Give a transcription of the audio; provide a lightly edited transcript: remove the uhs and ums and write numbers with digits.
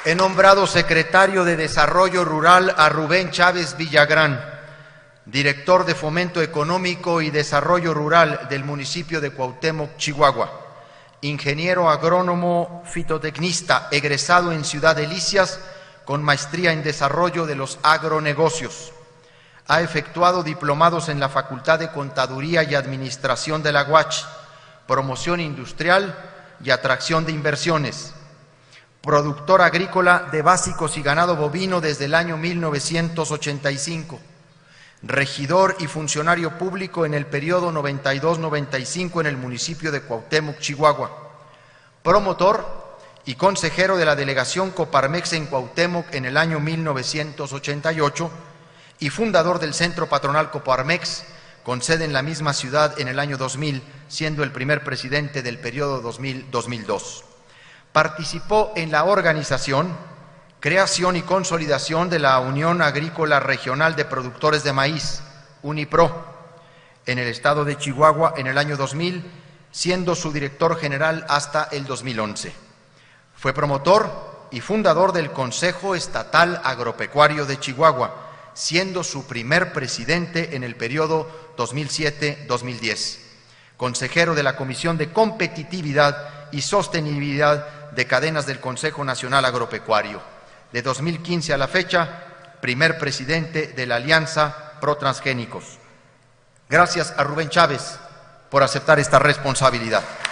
He nombrado secretario de Desarrollo Rural a Rubén Chávez Villagrán, director de Fomento Económico y Desarrollo Rural del municipio de Cuauhtémoc, Chihuahua, ingeniero agrónomo fitotecnista, egresado en Ciudad Delicias, con maestría en Desarrollo de los Agronegocios. Ha efectuado diplomados en la Facultad de Contaduría y Administración de la UACH, Promoción Industrial y Atracción de Inversiones. Productor agrícola de básicos y ganado bovino desde el año 1985. Regidor y funcionario público en el periodo 92-95 en el municipio de Cuauhtémoc, Chihuahua. Promotor y consejero de la delegación Coparmex en Cuauhtémoc en el año 1988 y fundador del Centro Patronal Coparmex, con sede en la misma ciudad en el año 2000, siendo el primer presidente del periodo 2000-2002. Participó en la organización, creación y consolidación de la Unión Agrícola Regional de Productores de Maíz, UNIPRO, en el estado de Chihuahua en el año 2000, siendo su director general hasta el 2011. Fue promotor y fundador del Consejo Estatal Agropecuario de Chihuahua, siendo su primer presidente en el periodo 2007-2010. Consejero de la Comisión de Competitividad y Sostenibilidad de Cadenas del Consejo Nacional Agropecuario. De 2015 a la fecha, primer presidente de la Alianza Pro Transgénicos. Gracias a Rubén Chávez por aceptar esta responsabilidad.